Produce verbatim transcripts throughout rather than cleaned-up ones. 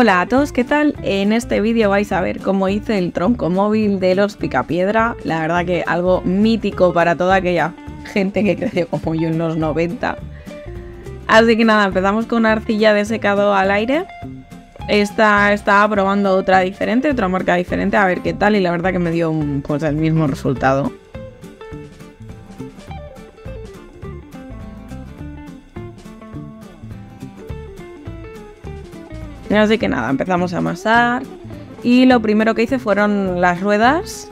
Hola a todos, ¿qué tal? En este vídeo vais a ver cómo hice el tronco móvil de los Picapiedra. La verdad que algo mítico para toda aquella gente que creció como yo en los noventa. Así que nada, empezamos con una arcilla de secado al aire. Esta estaba probando otra diferente, otra marca diferente, a ver qué tal, y la verdad que me dio un, pues el mismo resultado. Así que nada, empezamos a amasar y lo primero que hice fueron las ruedas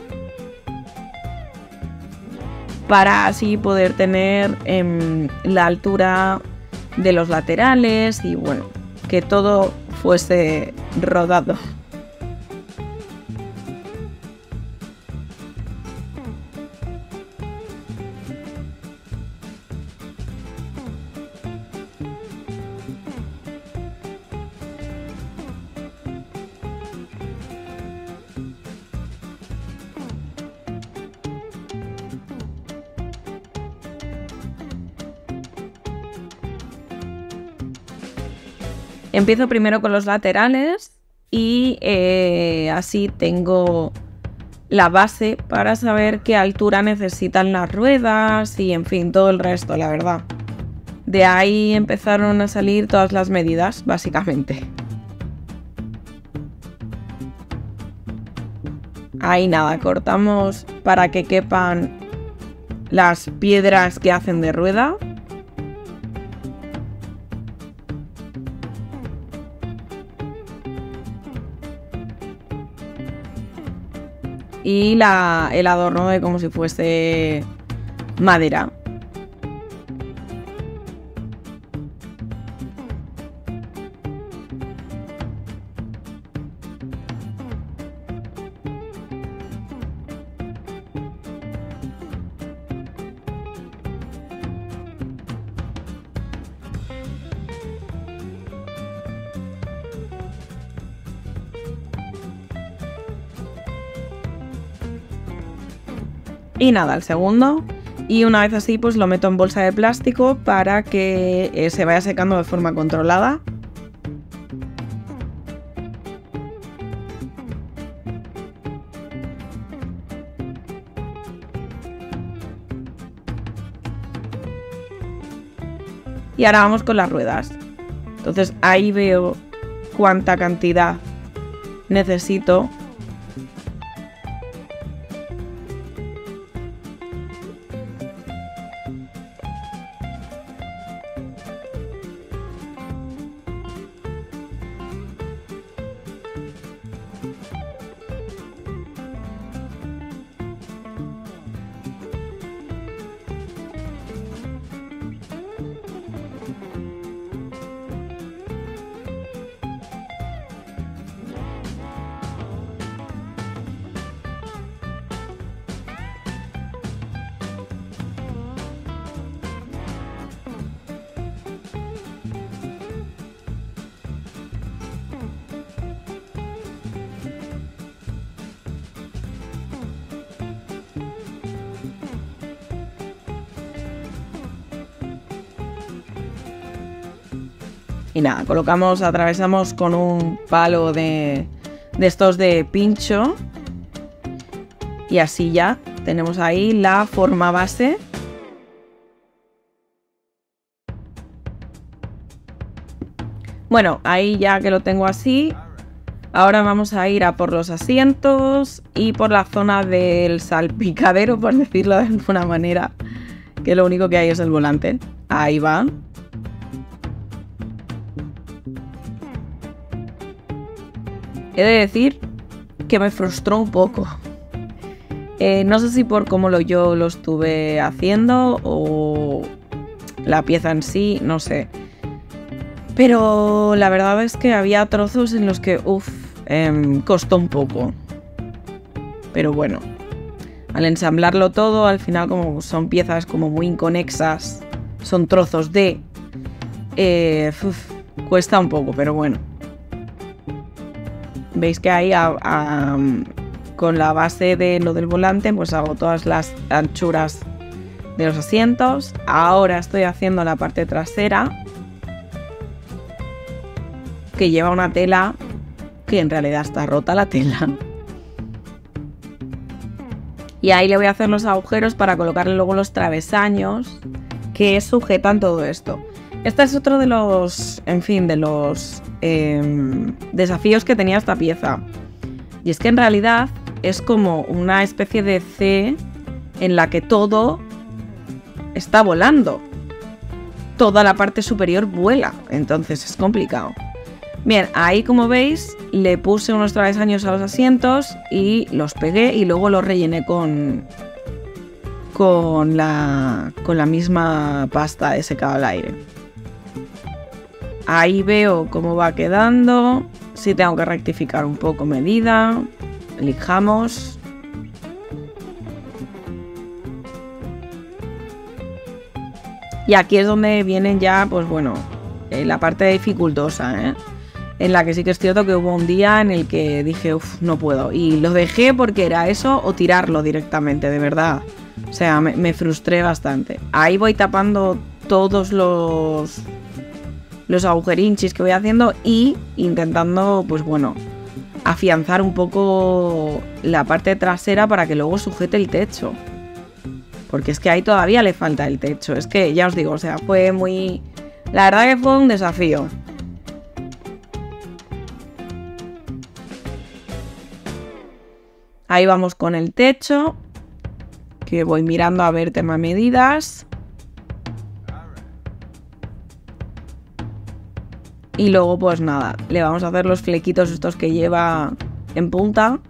para así poder tener eh, la altura de los laterales y bueno, que todo fuese rodado. Empiezo primero con los laterales y eh, así tengo la base para saber qué altura necesitan las ruedas y en fin, todo el resto, la verdad. De ahí empezaron a salir todas las medidas, básicamente. Ahí nada, cortamos para que quepan las piedras que hacen de rueda. Y la, el adorno de como si fuese madera. Y nada, el segundo. Y una vez así, pues lo meto en bolsa de plástico para que eh, se vaya secando de forma controlada. Y ahora vamos con las ruedas. Entonces ahí veo cuánta cantidad necesito. Y nada, colocamos, atravesamos con un palo de, de estos de pincho. Y así ya tenemos ahí la forma base. Bueno, ahí ya que lo tengo así, ahora vamos a ir a por los asientos y por la zona del salpicadero, por decirlo de alguna manera, que lo único que hay es el volante. Ahí va. He de decir que me frustró un poco. Eh, no sé si por cómo lo, yo lo estuve haciendo o la pieza en sí, no sé. Pero la verdad es que había trozos en los que, uff, eh, costó un poco. Pero bueno, al ensamblarlo todo, al final como son piezas como muy inconexas, son trozos de... Eh, uf, cuesta un poco, pero bueno. Veis que ahí a, a, con la base de lo del volante pues hago todas las anchuras de los asientos. Ahora estoy haciendo la parte trasera, que lleva una tela que en realidad está rota la tela. Y ahí le voy a hacer los agujeros para colocarle luego los travesaños que sujetan todo esto. Este es otro de los, en fin, de los eh, desafíos que tenía esta pieza. Y es que en realidad es como una especie de C en la que todo está volando. Toda la parte superior vuela, entonces es complicado. Bien, ahí como veis le puse unos travesaños a los asientos y los pegué y luego los rellené con, con, la, con la misma pasta de secado al aire. Ahí veo cómo va quedando, si tengo que rectificar un poco medida, lijamos. Y aquí es donde vienen ya, pues bueno, eh, la parte dificultosa, ¿eh? En la que sí que es cierto que hubo un día en el que dije, uff, no puedo. Y lo dejé porque era eso o tirarlo directamente, de verdad. O sea, me, me frustré bastante. Ahí voy tapando todos los, los agujerinchis que voy haciendo y intentando, pues bueno, afianzar un poco la parte trasera para que luego sujete el techo. Porque es que ahí todavía le falta el techo. Es que ya os digo, o sea, fue muy... La verdad que fue un desafío. Ahí vamos con el techo, que voy mirando a ver tema medidas. Y luego pues nada, le vamos a hacer los flequitos estos que lleva en punta.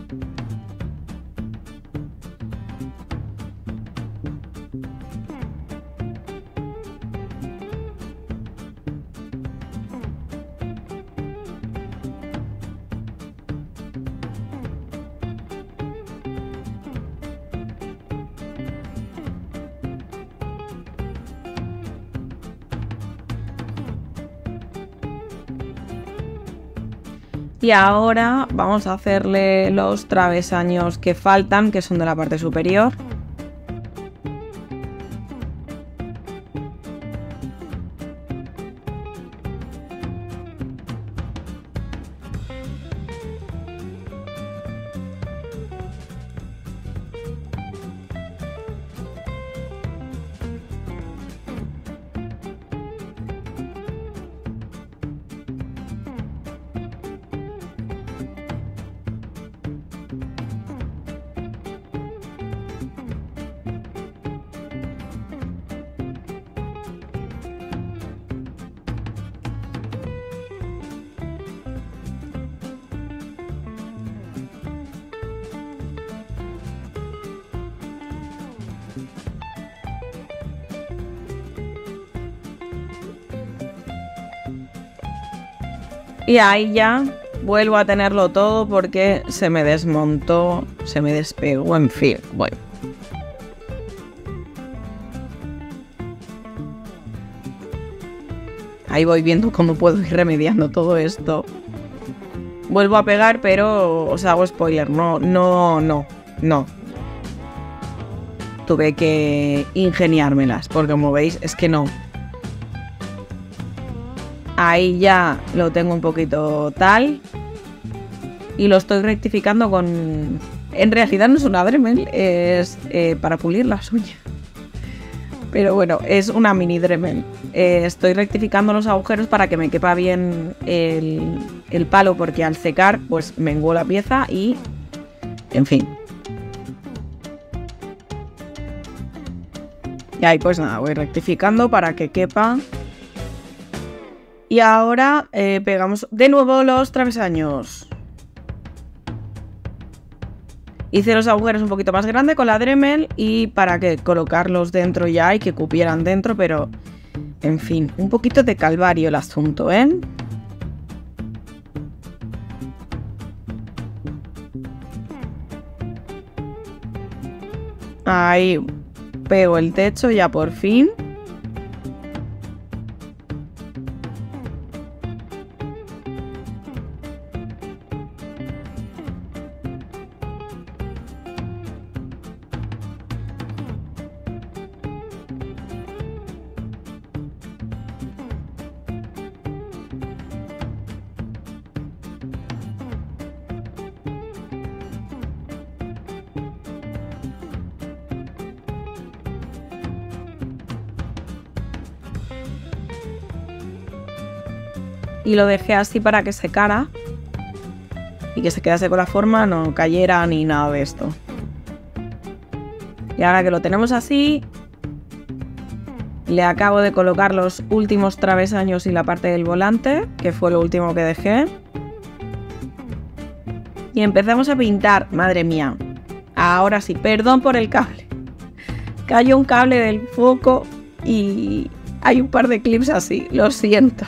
Y ahora vamos a hacerle los travesaños que faltan, que son de la parte superior. Y ahí ya vuelvo a tenerlo todo porque se me desmontó, se me despegó, en fin, bueno. Ahí voy viendo cómo puedo ir remediando todo esto. Vuelvo a pegar, pero os hago spoiler, no, no, no, no. Tuve que ingeniármelas, porque como veis es que no. Ahí ya lo tengo un poquito tal. Y lo estoy rectificando con... En realidad no es una Dremel, es eh, para pulir las uñas. Pero bueno, es una mini Dremel. Eh, estoy rectificando los agujeros para que me quepa bien el, el palo, porque al secar pues menguó la pieza y... En fin. Y ahí pues nada, voy rectificando para que quepa. Y ahora eh, pegamos de nuevo los travesaños. Hice los agujeros un poquito más grande con la Dremel y para que colocarlos dentro ya y que cupieran dentro, pero en fin, un poquito de calvario el asunto, ¿eh? Ahí pego el techo ya por fin. y lo dejé así para que secara y que se quedase con la forma, no cayera ni nada de esto. Y ahora que lo tenemos así, le acabo de colocar los últimos travesaños y la parte del volante, que fue lo último que dejé. Y empezamos a pintar. Madre mía. Ahora sí, perdón por el cable. Cayó un cable del foco y hay un par de clips así. Lo siento.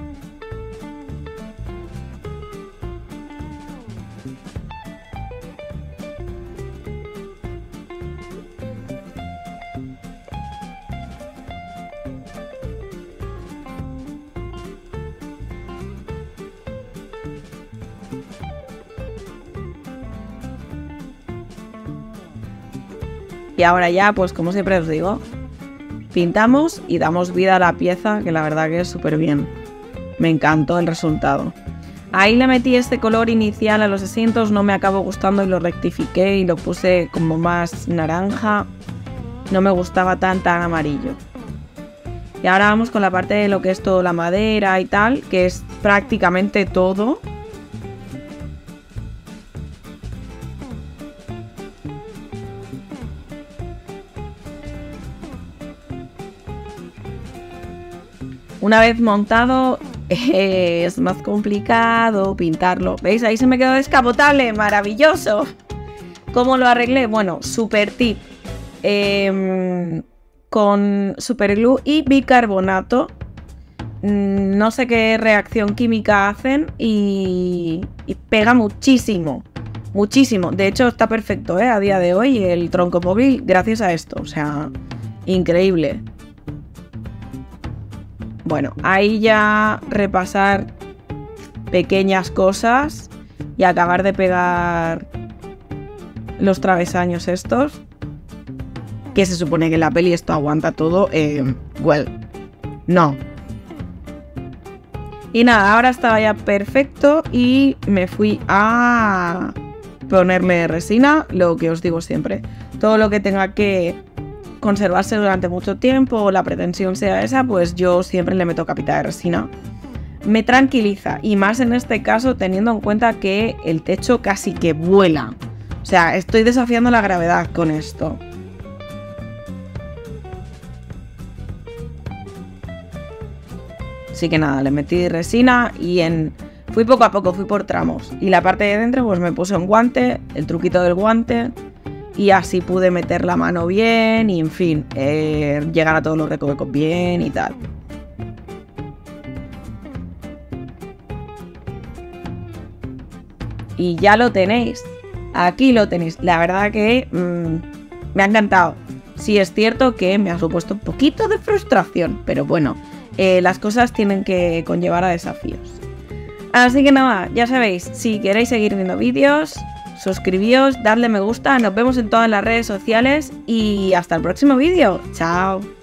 Y ahora ya, pues como siempre os digo, pintamos y damos vida a la pieza, que la verdad que es súper bien. Me encantó el resultado. Ahí le metí este color inicial a los asientos, no me acabó gustando y lo rectifiqué y lo puse como más naranja. No me gustaba tan tan amarillo. Y ahora vamos con la parte de lo que es todo la madera y tal, que es prácticamente todo. Una vez montado eh, es más complicado pintarlo. ¿Veis? Ahí se me quedó descapotable. ¡Maravilloso! ¿Cómo lo arreglé? Bueno, super tip. Eh, con superglue y bicarbonato. No sé qué reacción química hacen y, y pega muchísimo. Muchísimo. De hecho está perfecto, ¿eh? A día de hoy el troncomóvil gracias a esto. O sea, increíble. Bueno, ahí ya repasar pequeñas cosas y acabar de pegar los travesaños estos. Que se supone que en la peli esto aguanta todo. Eh, well, no. Y nada, ahora estaba ya perfecto y me fui a ponerle resina, lo que os digo siempre. Todo lo que tenga que conservarse durante mucho tiempo o la pretensión sea esa, pues yo siempre le meto capita de resina. Me tranquiliza y más en este caso teniendo en cuenta que el techo casi que vuela. O sea, estoy desafiando la gravedad con esto. Así que nada, le metí resina y en... fui poco a poco, fui por tramos. Y la parte de dentro pues me puse un guante, el truquito del guante. Y así pude meter la mano bien y en fin, eh, llegar a todos los recovecos bien y tal. Y ya lo tenéis. Aquí lo tenéis. La verdad que mmm, me ha encantado. Sí es cierto que me ha supuesto un poquito de frustración. Pero bueno, eh, las cosas tienen que conllevar a desafíos. Así que nada, ya sabéis, si queréis seguir viendo vídeos, suscribíos, dadle me gusta, nos vemos en todas las redes sociales y hasta el próximo vídeo. Chao.